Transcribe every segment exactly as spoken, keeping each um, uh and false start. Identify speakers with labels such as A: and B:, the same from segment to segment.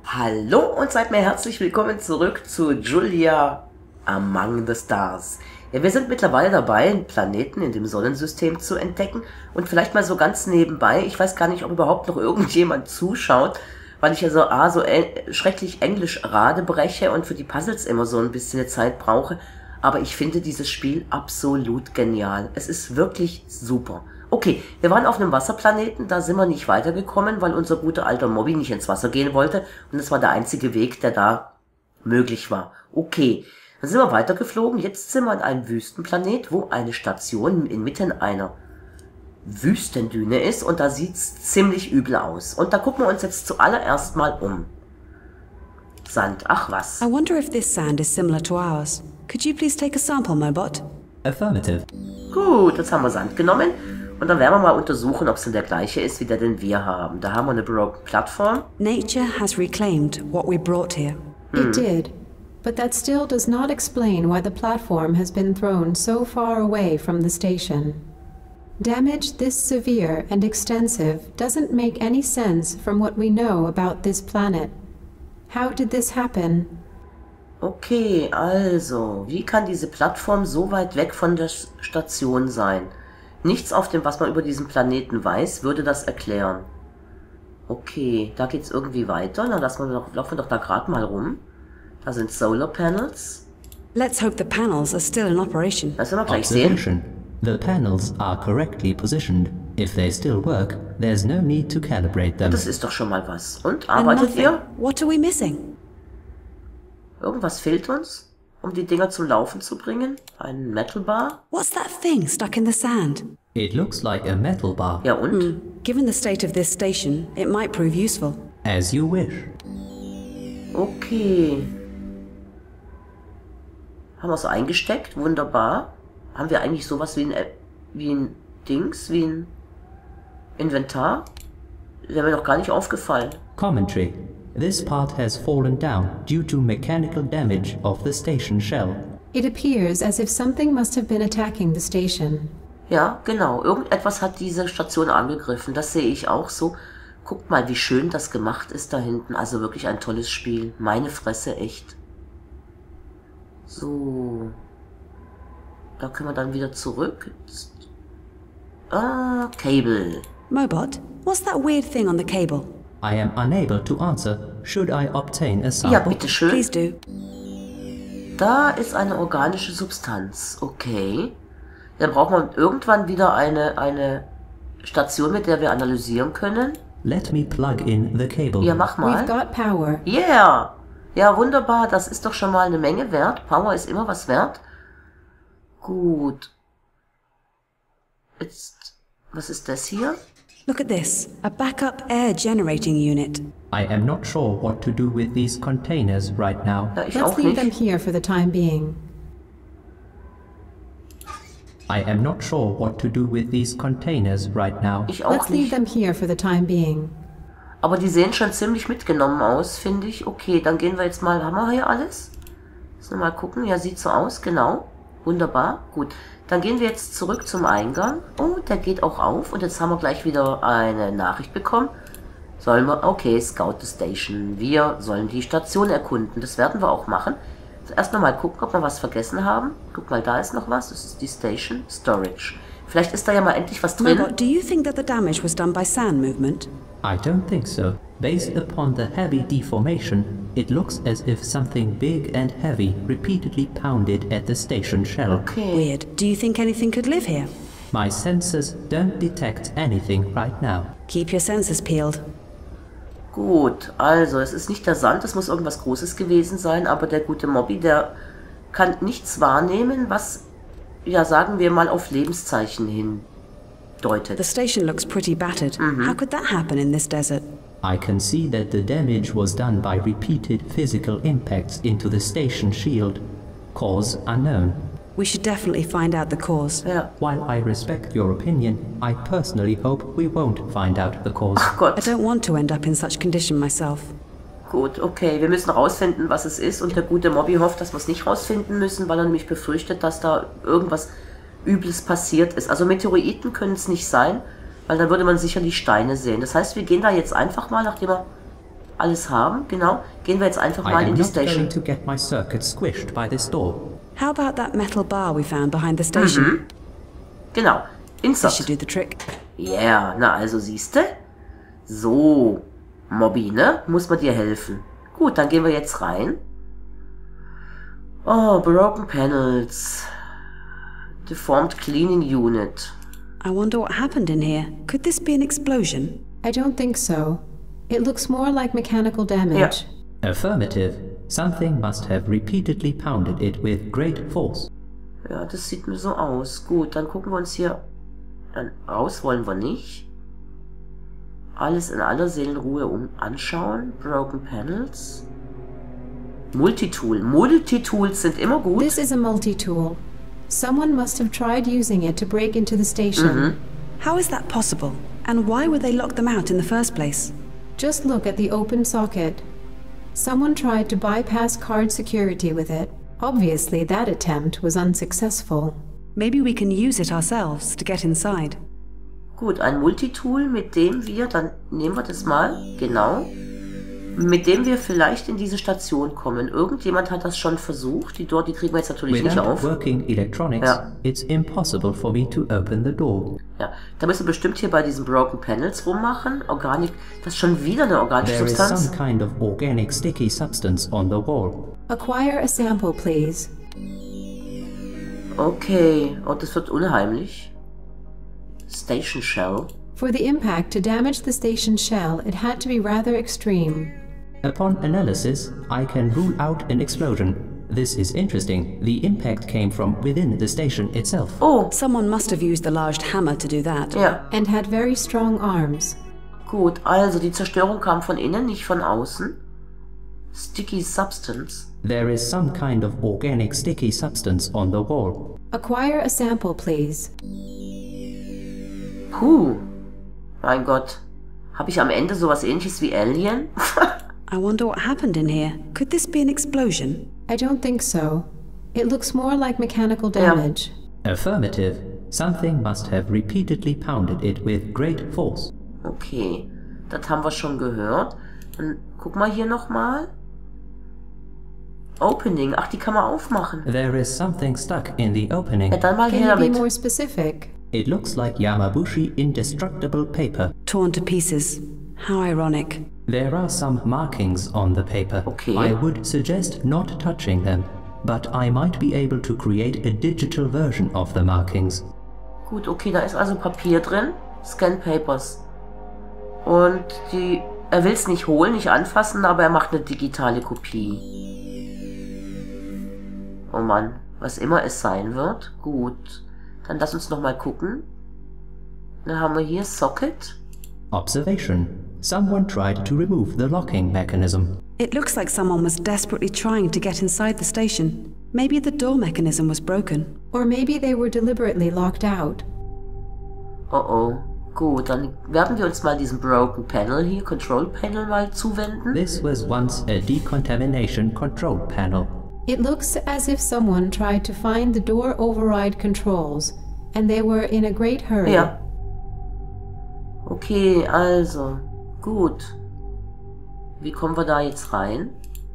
A: Hallo und seid mir herzlich willkommen zurück zu Julia Among the Stars. Ja, wir sind mittlerweile dabei, einen Planeten in dem Sonnensystem zu entdecken und vielleicht mal so ganz nebenbei, ich weiß gar nicht, ob überhaupt noch irgendjemand zuschaut, weil ich ja so, ah, so äh, schrecklich Englisch Rade breche und für die Puzzles immer so ein bisschen Zeit brauche, aber ich finde dieses Spiel absolut genial. Es ist wirklich super. Okay, wir waren auf einem Wasserplaneten, da sind wir nicht weitergekommen, weil unser guter alter Mobby nicht ins Wasser gehen wollte und das war der einzige Weg, der da möglich war. Okay, dann sind wir weitergeflogen, jetzt sind wir an einem Wüstenplanet, wo eine Station inmitten einer Wüstendüne ist und da sieht's ziemlich übel aus. Und da gucken wir uns jetzt zuallererst mal um. Sand, ach was.
B: I wonder if this sand is similar to ours. Could you please take a sample, Mobot?
C: Affirmative.
A: Gut, jetzt haben wir Sand genommen. Und dann werden wir mal untersuchen, ob es denn der gleiche ist, wie der, den wir haben. Da haben wir eine Broken Plattform.
B: Nature has reclaimed what we brought here.
D: It did, but that still does not explain why the platform has been thrown so far away from the station. Damage this severe and extensive doesn't make any sense from what we know about this planet. How did this happen?
A: Okay, also, wie kann diese Plattform so weit weg von der Station sein? Nichts auf dem, was man über diesen Planeten weiß, würde das erklären. Okay, da geht's irgendwie weiter. Dann lassen wir doch, laufen wir doch da gerade mal rum. Da sind Solar Panels.
B: Let's hope the panels are still in operation.
A: Das werden wir gleich sehen.
C: Observation. The panels are correctly positioned. If they still work, there's no need to calibrate them.
A: Das ist doch schon mal was. Und,
B: And
A: arbeitet
B: nothing.
A: ihr?
B: What are we missing?
A: Irgendwas fehlt uns, um die Dinger zum Laufen zu bringen? Ein Metal Bar?
B: What's that thing stuck in the sand?
C: It looks like a metal bar.
A: Ja und?
B: Given the state of this station, it might prove useful.
C: As you wish.
A: Okay. Haben wir es eingesteckt? Wunderbar. Haben wir eigentlich sowas wie ein, wie ein Dings, wie ein Inventar? Wäre mir noch gar nicht aufgefallen.
C: Commentary. This part has fallen down due to mechanical damage of the station shell.
D: It appears as if something must have been attacking the station.
A: Ja, genau. Irgendetwas hat diese Station angegriffen. Das sehe ich auch so. Guckt mal, wie schön das gemacht ist da hinten. Also wirklich ein tolles Spiel. Meine Fresse, echt. So. Da können wir dann wieder zurück. Ah, Cable.
B: Mobot, what's that weird thing on the cable?
C: I am unable to answer. Should I obtain a
A: Ja,
C: sample?
A: bitteschön.
B: Please do.
A: Da ist eine organische Substanz. Okay. Dann braucht man irgendwann wieder eine, eine Station, mit der wir analysieren können.
C: Let me plug in the cable.
A: Ja, mach
D: We've
A: mal.
D: got power.
A: Yeah. Ja, wunderbar. Das ist doch schon mal eine Menge wert. Power ist immer was wert. Gut. Jetzt, was ist das hier?
B: Look at this. A backup air generating unit.
C: I am not sure what to do with these containers right now.
A: Ja, ich
D: Let's
A: auch
D: leave them
A: nicht.
D: here for the time being.
C: I am not sure what to do with these containers right now.
A: Ich auch
D: Let's leave
A: nicht.
D: them here for the time being.
A: Aber die sehen schon ziemlich mitgenommen aus, finde ich. Okay, dann gehen wir jetzt mal. Haben wir hier alles? Müssen wir mal gucken. Ja, sieht so aus, genau. Wunderbar. Gut. Dann gehen wir jetzt zurück zum Eingang. Oh, der geht auch auf. Und jetzt haben wir gleich wieder eine Nachricht bekommen. Sollen wir... Okay, Scout the Station. Wir sollen die Station erkunden. Das werden wir auch machen. Erst noch mal gucken, ob wir was vergessen haben. Guck mal, da ist noch was. Das ist die Station. Storage. Vielleicht ist da ja mal endlich was drin.
B: Mobot, do you think that the damage was done by sand movement?
C: I don't think so. Based upon the heavy deformation, it looks as if something big and heavy repeatedly pounded at the station shell.
A: Okay.
B: Weird. Do you think anything could live here?
C: My sensors don't detect anything right now.
B: Keep your senses peeled.
A: Gut, also es ist nicht der Sand, es muss irgendwas Großes gewesen sein, aber der gute Mobby, der kann nichts wahrnehmen, was, ja sagen wir mal, auf Lebenszeichen hindeutet.
B: The station looks pretty battered. How could that happen in this desert?
C: I can see that the damage was done by repeated physical impacts into the station shield. Cause unknown.
B: We should definitely find out the cause.
A: Ja,
C: While I respect your opinion, I personally hope we won't find out the cause.
A: ach
B: I
A: Gott.
B: don't want to end up in such condition myself.
A: Gut, okay, wir müssen rausfinden, was es ist und der gute Mobby hofft, dass wir es nicht rausfinden müssen, weil er nämlich befürchtet, dass da irgendwas Übles passiert ist. Also Meteoriten können es nicht sein, weil dann würde man sicherlich Steine sehen. Das heißt, wir gehen da jetzt einfach mal, nachdem wir alles haben. Genau. Gehen wir jetzt einfach
C: I
A: mal
C: am
A: in die
C: not going
A: Station.
C: to get my circuit squished by this door.
B: How about that metal bar we found behind the station?
A: Mhm. Genau.
B: This should
A: Insert.
B: do the trick.
A: Yeah, na also siehste. So, Mobby, ne? Muss man dir helfen. Gut, dann gehen wir jetzt rein. Oh, Broken Panels. Deformed Cleaning Unit.
B: I wonder what happened in here. Could this be an explosion?
D: I don't think so. It looks more like mechanical damage.
C: Affirmative. Something must have repeatedly pounded it with great force.
A: Ja, das sieht mir so aus. Gut, dann gucken wir uns hier... Dann raus wollen wir nicht. Alles in aller Seelenruhe um anschauen. Broken Panels. Multitool. Multitools sind immer gut.
D: This is a multi-tool. Someone must have tried using it to break into the station.
A: Mhm.
B: How is that possible? And why would they lock them out in the first place?
D: Just look at the open socket. Someone tried to bypass card security with it. Obviously, that attempt was unsuccessful.
B: Maybe we can use it ourselves to get inside.
A: Gut, ein Multitool, mit dem wir, dann nehmen wir das mal, genau, mit dem wir vielleicht in diese Station kommen. Irgendjemand hat das schon versucht, die Door, die kriegen wir jetzt natürlich nicht
C: Without
A: auf.
C: working electronics,
A: Ja.
C: it's impossible for me to open the door.
A: Ja, da müssen wir bestimmt hier bei diesen Broken Panels rummachen. Organik, das ist schon wieder eine organische
C: There is
A: Substanz.
C: some kind of organic sticky substance on the wall.
D: Acquire a sample, please.
A: Okay, oh, das wird unheimlich. Station Shell.
D: For the impact to damage the station shell, it had to be rather extreme.
C: Upon analysis, I can rule out an explosion. This is interesting. The impact came from within the station itself.
A: Oh,
B: Someone must have used the large hammer to do that.
A: ja,
D: And had very strong arms.
A: gut. Also die Zerstörung kam von innen, nicht von außen. Sticky Substance.
C: There is some kind of organic sticky substance on the wall.
D: Acquire a sample, please.
A: Puh. Mein Gott. Habe ich am Ende sowas ähnliches wie Alien?
B: I wonder what happened in here. Could this be an explosion?
D: I don't think so. It looks more like mechanical damage.
C: Affirmative. Something must have repeatedly pounded it with great force.
A: Okay, das haben wir schon gehört. Dann guck mal hier nochmal. Opening. Ach, die kann man aufmachen.
C: There is something stuck in the opening.
A: Ja, dann mal
D: Can
A: her
D: you be
A: damit.
D: more specific?
C: It looks like Yamabushi indestructible paper.
B: Torn to pieces. How ironic.
C: There are some markings on the paper.
A: Okay.
C: I would suggest not touching them, but I might be able to create a digital version of the markings.
A: Gut, okay, da ist also Papier drin. Scan Papers. Und die, er will es nicht holen, nicht anfassen, aber er macht eine digitale Kopie. Oh Mann, was immer es sein wird. Gut, dann lass uns nochmal gucken. Dann haben wir hier Socket.
C: Observation. Someone tried to remove the locking mechanism.
B: It looks like someone was desperately trying to get inside the station. Maybe the door mechanism was broken.
D: Or maybe they were deliberately locked out.
A: Oh oh. Gut, dann werden wir uns mal diesem Broken Panel hier, Control Panel, mal zuwenden.
C: This was once a decontamination control panel.
D: It looks as if someone tried to find the door override controls, and they were in a great hurry.
A: Ja. Okay, also. Gut. Wie kommen wir da jetzt rein?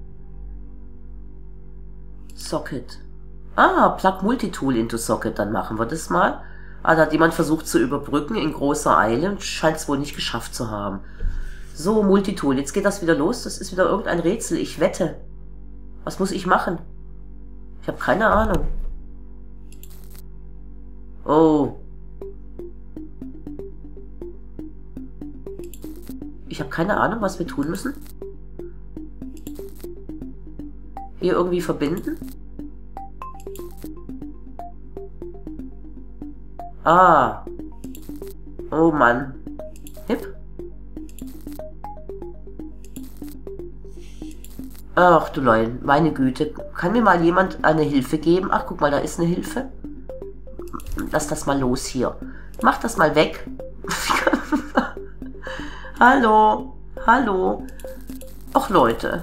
A: Socket. Ah, Plug Multitool into Socket. Dann machen wir das mal. Ah, da hat jemand versucht zu überbrücken in großer Eile und scheint es wohl nicht geschafft zu haben. So, Multitool. Jetzt geht das wieder los. Das ist wieder irgendein Rätsel. Ich wette. Was muss ich machen? Ich habe keine Ahnung. Oh. Ich habe keine Ahnung, was wir tun müssen. Hier irgendwie verbinden. Ah. Oh Mann. Hip. Ach du Leute, meine Güte. Kann mir mal jemand eine Hilfe geben? Ach, guck mal, da ist eine Hilfe. Lass das mal los hier. Mach das mal weg. Hallo. Hallo. Ach Leute.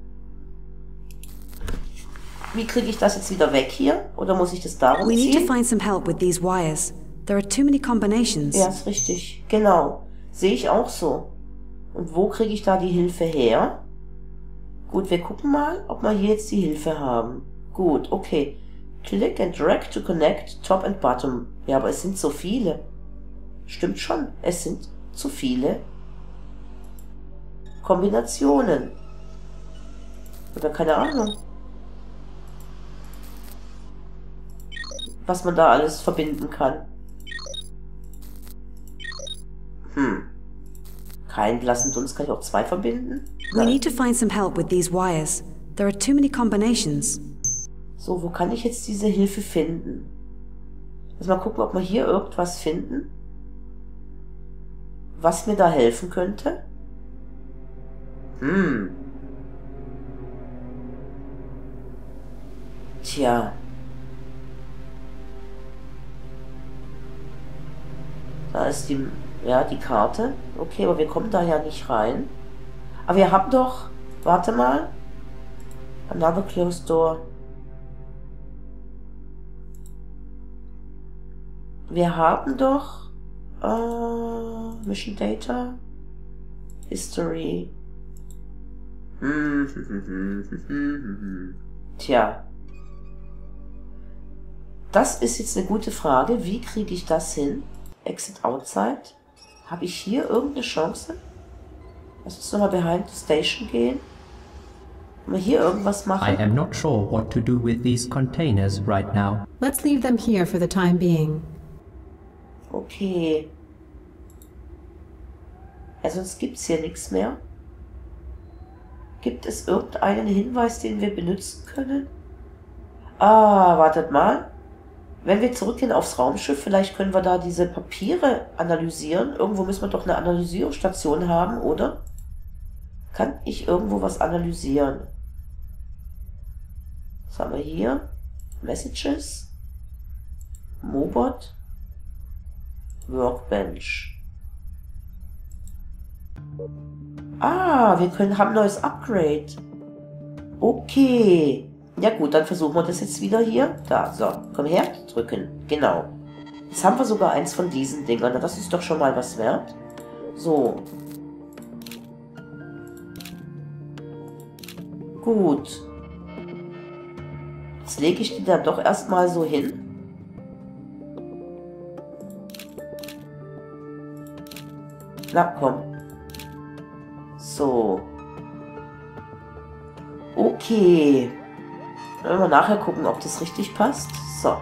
A: Wie kriege ich das jetzt wieder weg hier? Oder muss ich das darum
B: We need to
A: ziehen?
B: find some help with these wires. There are too many combinations.
A: Ja, ist richtig. Genau. Sehe ich auch so. Und wo kriege ich da die Hilfe her? Gut, wir gucken mal, ob wir hier jetzt die Hilfe haben. Gut, okay. Click and drag to connect top and bottom. Ja, aber es sind so viele. Stimmt schon, es sind zu viele Kombinationen. Oder keine Ahnung. Was man da alles verbinden kann. Hm. Kein blassen Dunst, kann ich auch zwei verbinden?
B: We need to find some help with these wires. There are too many combinations.
A: So, wo kann ich jetzt diese Hilfe finden? Also mal gucken, ob wir hier irgendwas finden, was mir da helfen könnte. Hm. Tja. Da ist die, ja, die Karte. Okay, aber wir kommen da ja nicht rein. Aber wir haben doch, warte mal. Another closed door. Wir haben doch äh, Mission Data, History. Hm, hm, hm, hm, hm, hm. Tja. Das ist jetzt eine gute Frage. Wie kriege ich das hin? Exit Outside. Habe ich hier irgendeine Chance? Lass uns nochmal behind the station gehen. Können wir hier irgendwas machen?
C: I am not sure what to do with these containers right now.
D: Let's leave them here for the time being.
A: Okay. Ja, sonst gibt es hier nichts mehr. Gibt es irgendeinen Hinweis, den wir benutzen können? Ah, wartet mal. Wenn wir zurückgehen aufs Raumschiff, vielleicht können wir da diese Papiere analysieren. Irgendwo müssen wir doch eine Analysierungsstation haben, oder? Kann ich irgendwo was analysieren? Was haben wir hier? Messages. Mobot. Workbench. Ah, wir können, haben ein neues Upgrade. Okay. Ja gut, dann versuchen wir das jetzt wieder hier. Da, so, komm her, drücken. Genau. Jetzt haben wir sogar eins von diesen Dingern. Das ist doch schon mal was wert. So. Gut. Jetzt lege ich die dann doch erstmal so hin. Na komm. So. Okay. Dann werden wir nachher gucken, ob das richtig passt. So.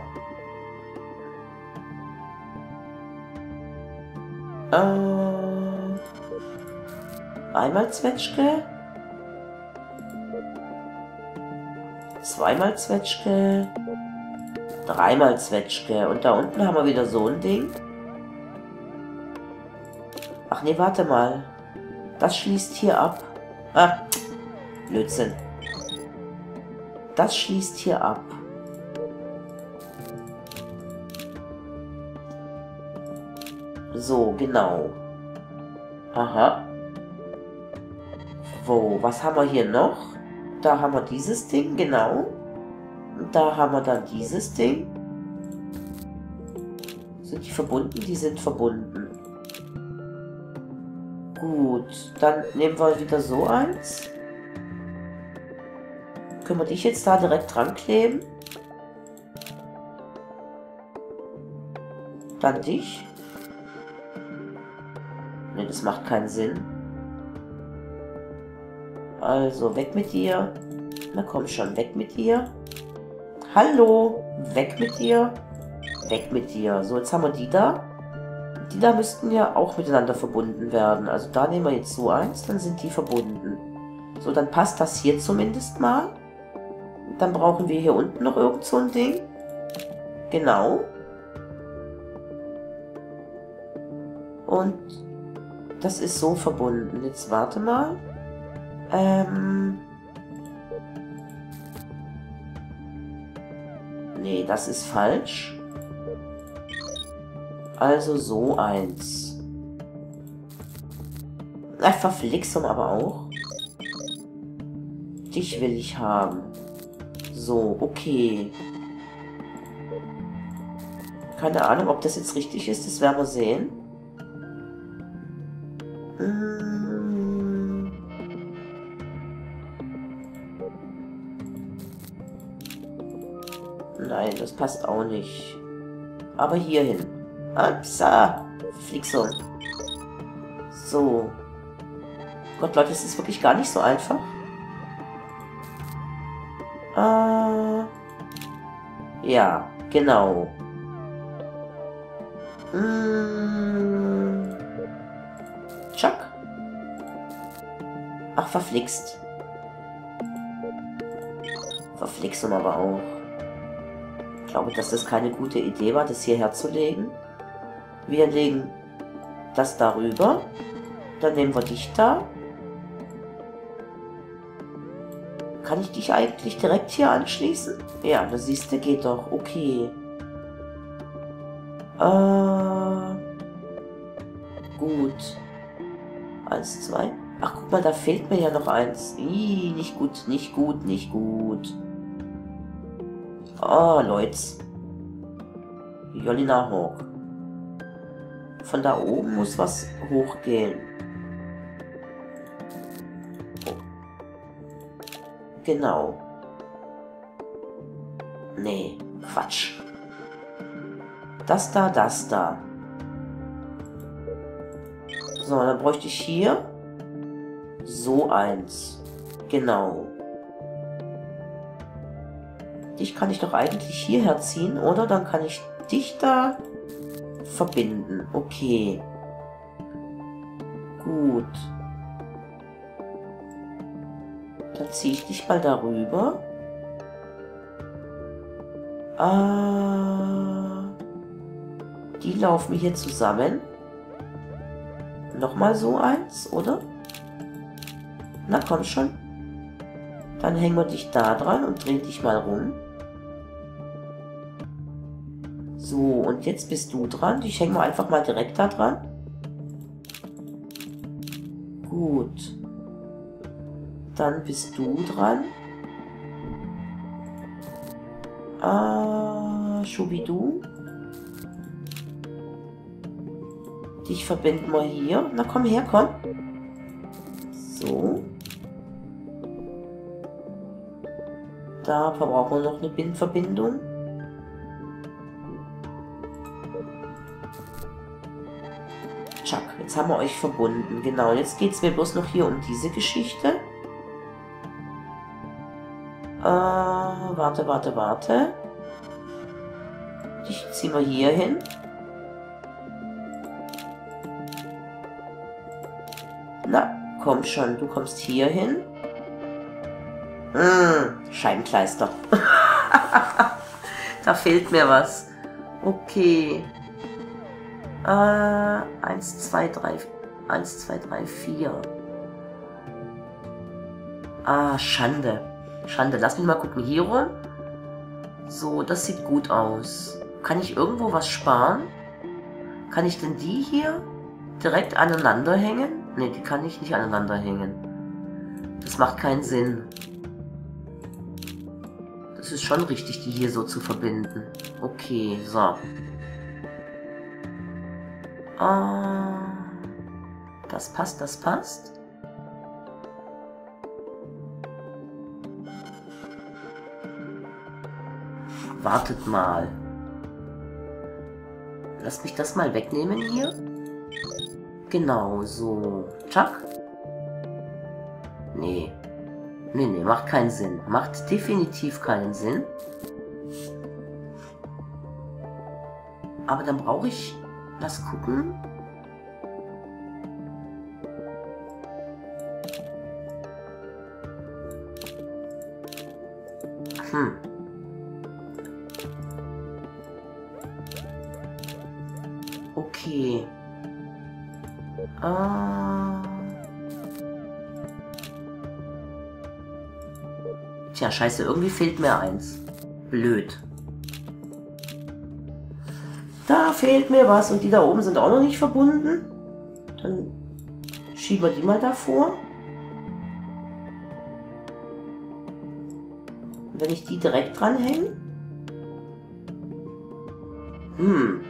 A: Äh. Einmal Zwetschge. Zweimal Zwetschge. Dreimal Zwetschge. Und da unten haben wir wieder so ein Ding. Ach nee, warte mal. Das schließt hier ab. Ah, Blödsinn. Das schließt hier ab. So, genau. Aha. Wo, was haben wir hier noch? Da haben wir dieses Ding, genau. Und da haben wir dann dieses Ding. Sind die verbunden? Die sind verbunden. Gut, dann nehmen wir wieder so eins. Können wir dich jetzt da direkt dran kleben? Dann dich. Ne, das macht keinen Sinn. Also, weg mit dir. Na komm schon, weg mit dir. Hallo, weg mit dir. Weg mit dir. So, jetzt haben wir die da. Die da müssten ja auch miteinander verbunden werden. Also da nehmen wir jetzt so eins, dann sind die verbunden. So, dann passt das hier zumindest mal. Dann brauchen wir hier unten noch irgend so ein Ding. Genau. Und das ist so verbunden. Jetzt warte mal. Ähm... Nee, das ist falsch. Also so eins. Na, Verflixung aber auch. Dich will ich haben. So, okay. Keine Ahnung, ob das jetzt richtig ist. Das werden wir sehen. Hm. Nein, das passt auch nicht. Aber hier hin. Upsa. Flixung. So. Gott, Leute, das ist wirklich gar nicht so einfach. Äh. Ja, genau. Hm. Chuck. Ach, verflixt. Verflixung aber auch. Ich glaube, dass das keine gute Idee war, das hierher zu legen. Wir legen das darüber. Dann nehmen wir dich da. Kann ich dich eigentlich direkt hier anschließen? Ja, das siehst du, geht doch. Okay. Äh. Gut. Eins, zwei. Ach, guck mal, da fehlt mir ja noch eins. Ih, nicht gut, nicht gut, nicht gut. Oh, Leute. Jolina Hawk. Von da oben muss was hochgehen. Oh. Genau. Nee, Quatsch. Das da, das da. So, dann bräuchte ich hier so eins. Genau. Dich kann ich doch eigentlich hierher ziehen, oder? Dann kann ich dich da verbinden. Okay. Gut. Dann ziehe ich dich mal darüber. Ah, die laufen hier zusammen. Nochmal so eins, oder? Na komm schon. Dann hängen wir dich da dran und drehen dich mal rum. So, und jetzt bist du dran. Ich hänge mal einfach mal direkt da dran. Gut. Dann bist du dran. Ah, Schubidu. Dich verbinden wir hier. Na komm her, komm. So. Da verbrauchen wir noch eine Bindverbindung. Chuck, jetzt haben wir euch verbunden. Genau, jetzt geht es mir bloß noch hier um diese Geschichte. Äh, warte, warte, warte. Dich ziehen wir hier hin. Na, komm schon, du kommst hier hin. Mmh, Scheibenkleister. Da fehlt mir was. Okay. Äh, eins, zwei, drei, eins, zwei, drei, vier. Ah, Schande. Schande, lass mich mal gucken. Hier rum. So, das sieht gut aus. Kann ich irgendwo was sparen? Kann ich denn die hier direkt aneinander hängen? Ne, die kann ich nicht aneinander hängen. Das macht keinen Sinn. Das ist schon richtig, die hier so zu verbinden. Okay, so. Ah, das passt, das passt. Wartet mal. Lasst mich das mal wegnehmen hier. Genau, so. Chuck? Nee. Nee, nee, macht keinen Sinn. Macht definitiv keinen Sinn. Aber dann brauche ich... Lass gucken. Hm. Okay. Ah. Tja, scheiße, irgendwie fehlt mir eins. Blöd. Da fehlt mir was und die da oben sind auch noch nicht verbunden. Dann schieben wir die mal davor. Und wenn ich die direkt dranhänge. Hm.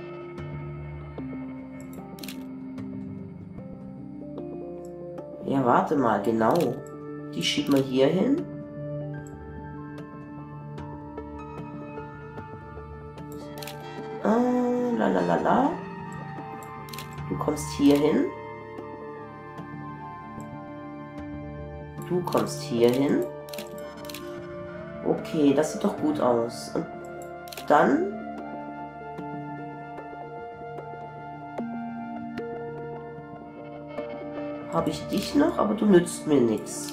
A: Ja, warte mal, genau. Die schieben wir hier hin. Tralala. Du kommst hier hin. Du kommst hier hin. Okay, das sieht doch gut aus. Und dann... habe ich dich noch, aber du nützt mir nichts.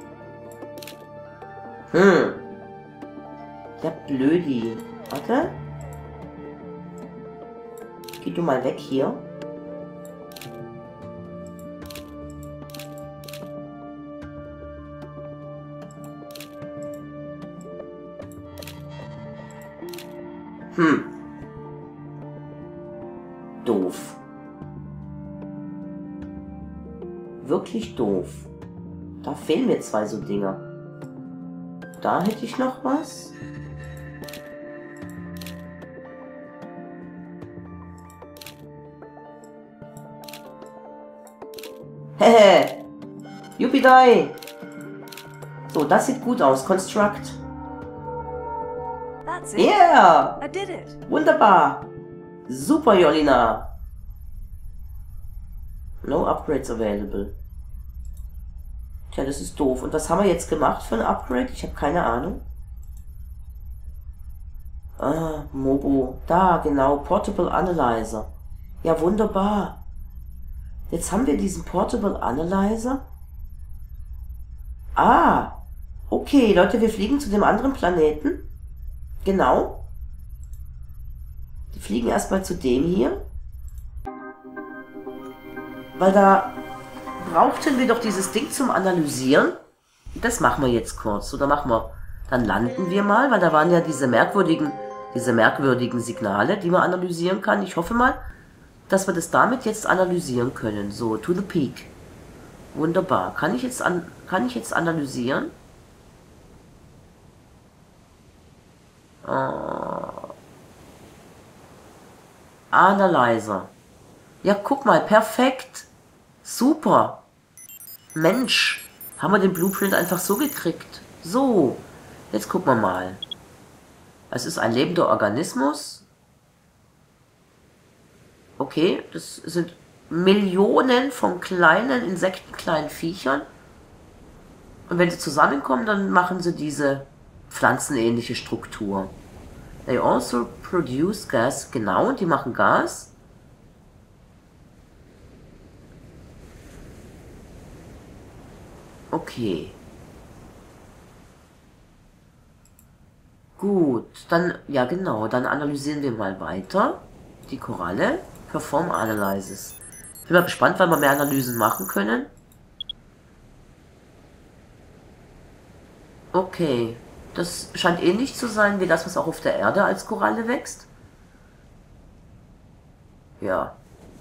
A: Hm. Der Blödi. Warte. Geh du mal weg hier. Hm. Doof. Wirklich doof. Da fehlen mir zwei so Dinger. Da hätte ich noch was. Hehe. Yuppie. So, das sieht gut aus. Construct.
E: That's it.
A: Yeah!
E: I did it.
A: Wunderbar! Super, Jolina! No upgrades available. Tja, das ist doof. Und was haben wir jetzt gemacht für ein Upgrade? Ich habe keine Ahnung. Ah, Mobo. Da, genau. Portable Analyzer. Ja, wunderbar. Jetzt haben wir diesen Portable Analyzer. Ah! Okay, Leute, wir fliegen zu dem anderen Planeten. Genau. Die fliegen erstmal zu dem hier. Weil da brauchten wir doch dieses Ding zum Analysieren. Das machen wir jetzt kurz. Oder machen wir... Dann landen wir mal, weil da waren ja diese merkwürdigen, diese merkwürdigen Signale, die man analysieren kann. Ich hoffe mal, dass wir das damit jetzt analysieren können. So, to the peak. Wunderbar. Kann ich jetzt, an, kann ich jetzt analysieren? Uh, Analyzer. Ja, guck mal, perfekt. Super. Mensch, haben wir den Blueprint einfach so gekriegt. So, jetzt gucken wir mal. Es ist ein lebender Organismus. Okay, das sind Millionen von kleinen Insekten, kleinen Viechern. Und wenn sie zusammenkommen, dann machen sie diese pflanzenähnliche Struktur. They also produce gas. Genau, die machen Gas. Okay. Gut, dann, ja genau, dann analysieren wir mal weiter. Die Koralle. Perform Analysis. Ich bin mal gespannt, wann wir mehr Analysen machen können. Okay. Das scheint ähnlich zu sein wie das, was auch auf der Erde als Koralle wächst. Ja.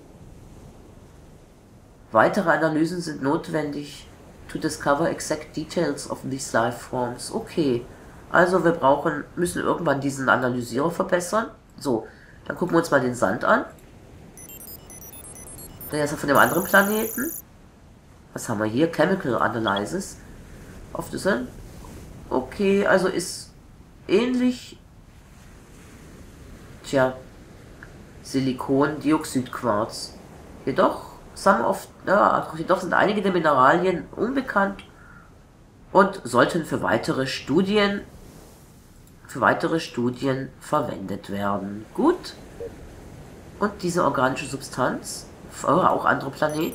A: Weitere Analysen sind notwendig to discover exact details of these life forms. Okay. Also wir brauchen, müssen irgendwann diesen Analysierer verbessern. So, dann gucken wir uns mal den Sand an. Der ist ja von dem anderen Planeten. Was haben wir hier? Chemical Analysis of the Sun. Okay, also ist ähnlich. Tja. Silikon-Dioxidquarz. Jedoch, some of, ja, jedoch sind einige der Mineralien unbekannt und sollten für weitere Studien für weitere Studien verwendet werden. Gut. Und diese organische Substanz, oh, auch andere Planet.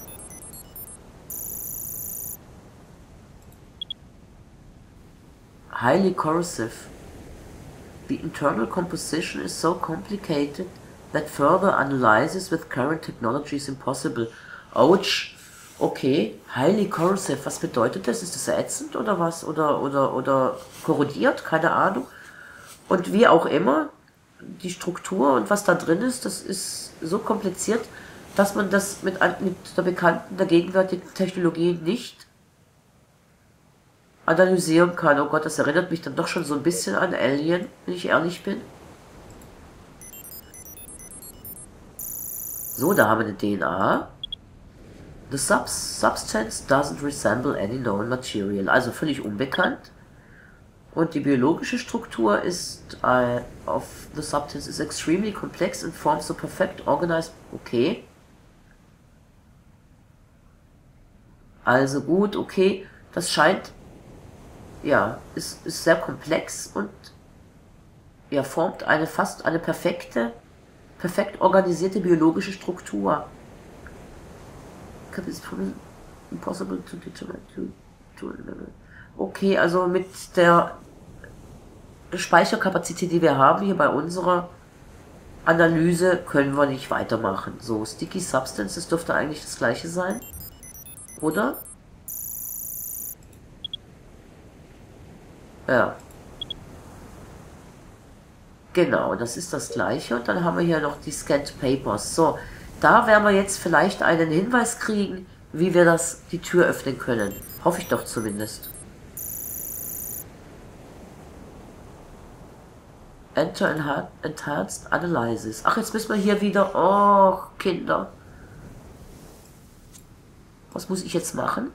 A: Highly corrosive. The internal composition is so complicated that further analysis with current technology is impossible. Ouch. Okay. Highly corrosive. Was bedeutet das? Ist das ätzend oder was? Oder, oder, oder korrodiert? Keine Ahnung. Und wie auch immer, die Struktur und was da drin ist, das ist so kompliziert, dass man das mit, mit der bekannten, der gegenwärtigen Technologie nicht analysieren kann. Oh Gott, das erinnert mich dann doch schon so ein bisschen an Alien, wenn ich ehrlich bin. So, da haben wir eine D N A. The subs substance doesn't resemble any known material. Also völlig unbekannt. Und die biologische Struktur ist uh, of the substance is extremely complex and forms a perfect organized. Okay. Also gut, okay. Das scheint, ja, ist, ist sehr komplex und ja, formt eine fast eine perfekte, perfekt organisierte biologische Struktur. Impossible to determine. Okay, also mit der Speicherkapazität, die wir haben hier bei unserer Analyse, können wir nicht weitermachen. So, Sticky Substance, das dürfte eigentlich das gleiche sein. Oder? Ja. Genau, das ist das gleiche. Und dann haben wir hier noch die Scanned Papers. So, da werden wir jetzt vielleicht einen Hinweis kriegen, wie wir das, die Tür öffnen können. Hoffe ich doch zumindest. Enter Enhanced Analysis. Ach, jetzt müssen wir hier wieder... Oh, Kinder. Was muss ich jetzt machen?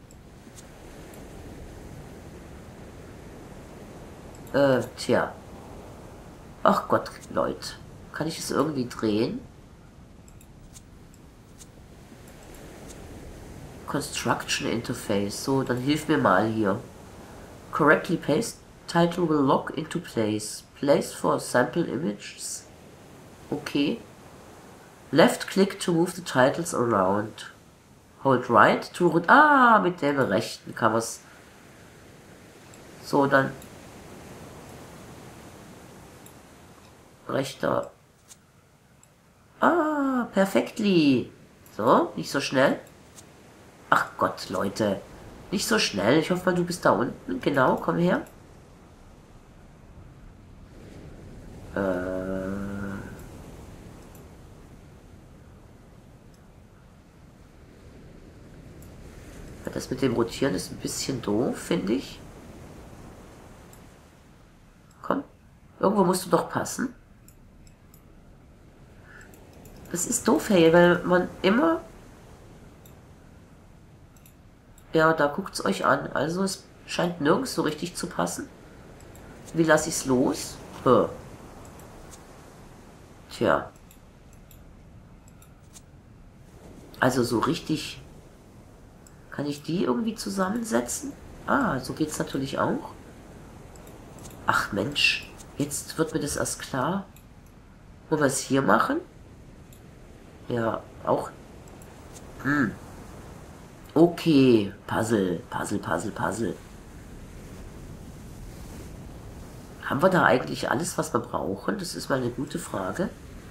A: Äh, tja. Ach Gott, Leute. Kann ich es irgendwie drehen? Construction Interface. So, dann hilf mir mal hier. Correctly paste. Title will lock into place. Place for sample images. Okay. Left click to move the titles around. Hold right to root. Ah, mit dem rechten kann man es. So, dann. Rechter. Ah, perfektly. So, nicht so schnell. Ach Gott, Leute. Nicht so schnell. Ich hoffe mal, du bist da unten. Genau, komm her. Äh. Das mit dem Rotieren ist ein bisschen doof, finde ich. Komm. Irgendwo musst du doch passen. Das ist doof, hey, weil man immer... Ja, da guckt es euch an. Also es scheint nirgends so richtig zu passen. Wie lasse ich es los? Hör. Tja. Also so richtig... Kann ich die irgendwie zusammensetzen? Ah, so geht es natürlich auch. Ach Mensch, jetzt wird mir das erst klar. Wollen wir es hier machen? Ja, auch. Hm. Okay, Puzzle, Puzzle, Puzzle, Puzzle. Haben wir da eigentlich alles, was wir brauchen? Das ist mal eine gute Frage.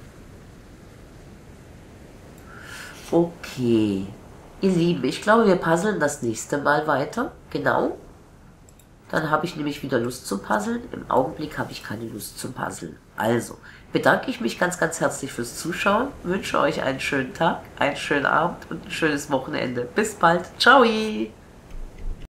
A: Okay. Ihr Lieben, ich glaube, wir puzzeln das nächste Mal weiter. Genau. Dann habe ich nämlich wieder Lust zum Puzzeln. Im Augenblick habe ich keine Lust zum Puzzeln. Also, bedanke ich mich ganz, ganz herzlich fürs Zuschauen. Wünsche euch einen schönen Tag, einen schönen Abend und ein schönes Wochenende. Bis bald. Ciao!